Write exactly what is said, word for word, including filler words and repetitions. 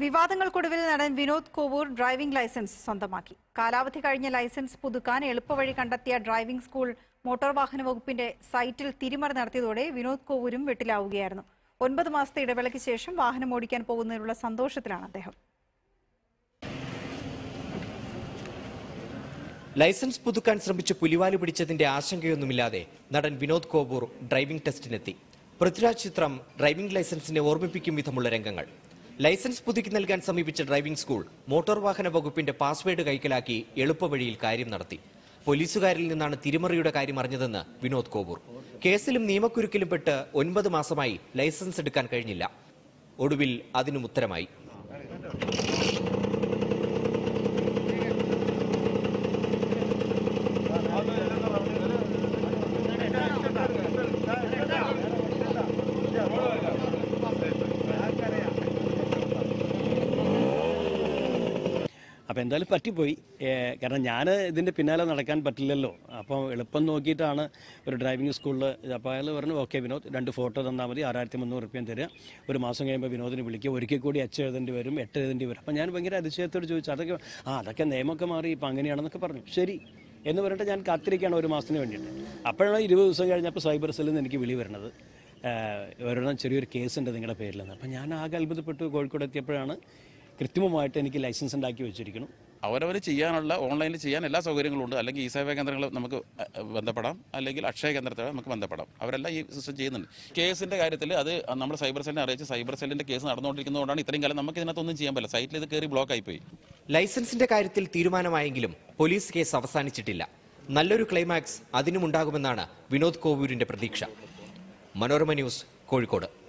വിവാദങ്ങൾക്കൊടുവിൽ നടൻ Vinod Kovoor driving licence സ്വന്തമാക്കി. കാലാവധി കഴിഞ്ഞ ലൈസൻസ് പുതുക്കാൻ എളുപ്പവഴി കണ്ടെത്തിയ ഡ്രൈവിംഗ് സ്കൂൾ മോട്ടോർ വാഹന വകുപ്പിന്റെ സൈറ്റിൽ തിരിമറി നടത്തിയതോടെ വിനോദ് കോവൂരും വെട്ടിലാവുകയായിരുന്നു. ഒൻപത് മാസത്തെ ഇടവേളയ്ക്ക് ശേഷം വാഹനം ഓടിക്കാൻ പോകുന്നതിനുള്ള സന്തോഷത്തിലാണ് അദ്ദേഹം. ലൈസൻസ് പുതുക്കാൻ ശ്രമിച്ച് പുലിവാല് പിടിച്ചതിന്റെ ആശങ്കയൊന്നുമില്ലാതെ നടൻ വിനോദ് കോവൂർ ഡ്രൈവിംഗ് ടെസ്റ്റിനെത്തി. പൃഥ്വിരാജ് ചിത്രം ഡ്രൈവിംഗ് ലൈസൻസിനെ ഓർമ്മിപ്പിക്കും വിധമുള്ള രംഗങ്ങൾ. ലൈസൻസ് പുതുക്കി നൽകാൻ സമീപിച്ച ഡ്രൈവിംഗ് സ്കൂൾ മോട്ടോർ വാഹന വകുപ്പിന്റെ പാസ്വേഡ് കൈക്കലാക്കി എളുപ്പവഴിയിൽ കാര്യം നടത്തി. പോലീസുകാരിൽ നിന്നാണ് തിരിമറിയുടെ കാര്യം അറിഞ്ഞതെന്ന് വിനോദ് കോവൂർ. കേസിലും നിയമക്കുരുക്കിലും പെട്ട് ഒൻപത് മാസമായി ലൈസൻസ് എടുക്കാൻ കഴിഞ്ഞില്ല. ഒടുവിൽ അതിനും ഉത്തരമായി. അപ്പോൾ എന്തായാലും പറ്റിപ്പോയി. കാരണം ഞാൻ ഇതിൻ്റെ പിന്നാലെ നടക്കാൻ പറ്റില്ലല്ലോ. അപ്പോൾ എളുപ്പം നോക്കിയിട്ടാണ് ഒരു ഡ്രൈവിംഗ് സ്കൂളിൽ. അപ്പോൾ അയാൾ പറഞ്ഞു, ഓക്കെ വിനോദ്, രണ്ട് ഫോട്ടോ തന്നാൽ മതി, ആറായിരത്തി മുന്നൂറ് റുപ്യം തരിക, ഒരു മാസം കഴിയുമ്പോൾ വിനോദിനെ വിളിക്കുക, ഒരിക്കൽ കൂടി അച്ച് എഴുതേണ്ടി വരും, എട്ട് എഴുതേണ്ടി വരും. അപ്പോൾ ഞാൻ ഭയങ്കര അതിശയത്തോട് ചോദിച്ചു, അതൊക്കെ ആ അതൊക്കെ നിയമമൊക്കെ മാറി ഇപ്പം അങ്ങനെയാണെന്നൊക്കെ പറഞ്ഞു. ശരി എന്ന് പറഞ്ഞിട്ട് ഞാൻ കാത്തിരിക്കുകയാണ് ഒരു മാസത്തിന് വേണ്ടിയിട്ട്. അപ്പോഴാണ് ഇരുപത് ദിവസം കഴിഞ്ഞപ്പോൾ സൈബർ സെല്ലിൽ നിന്ന് എനിക്ക് വിളി വരുന്നത്, ഒരെണ്ണം ചെറിയൊരു കേസുണ്ട് നിങ്ങളുടെ പേരിലെന്ന്. അപ്പം ഞാൻ ആകെ അത്ഭുതപ്പെട്ടു. കോഴിക്കോട് എത്തിയപ്പോഴാണ് കൃത്യമായിട്ട് എനിക്ക് ലൈസൻസ് ഉണ്ടാക്കി വെച്ചിരിക്കണം. അവരവർ ചെയ്യാനുള്ള ഓൺലൈനിൽ ചെയ്യാൻ എല്ലാ സൗകര്യങ്ങളും ഉണ്ട്. അല്ലെങ്കിൽ ഈ സേവാ കേന്ദ്രങ്ങൾ നമുക്ക് ബന്ധപ്പെടാം, അല്ലെങ്കിൽ അക്ഷയ കേന്ദ്രത്തിൽ നമുക്ക് ബന്ധപ്പെടാം. അവരെല്ലാം ഈ സിസ്റ്റം ചെയ്യുന്നുണ്ട്. കേസിൻ്റെ കാര്യത്തിൽ അത് നമ്മൾ സൈബർ സെല്ലിനെ അറിയിച്ച് സൈബർ സെല്ലിൻ്റെ കേസ് നടന്നുകൊണ്ടിരിക്കുന്നതുകൊണ്ടാണ് ഇത്രയും കാലം നമുക്ക് ഇതിനകത്തൊന്നും ചെയ്യാൻ പറ്റില്ല. സൈറ്റിൽ ഇത് കയറി ബ്ലോക്ക് ആയിപ്പോയി. ലൈസൻസിന്റെ കാര്യത്തിൽ തീരുമാനമായെങ്കിലും പോലീസ് കേസ് അവസാനിച്ചിട്ടില്ല. നല്ലൊരു ക്ലൈമാക്സ് അതിനുമുണ്ടാകുമെന്നാണ് വിനോദ് കോവൂരിന്റെ പ്രതീക്ഷ. മനോരമ ന്യൂസ്, കോഴിക്കോട്.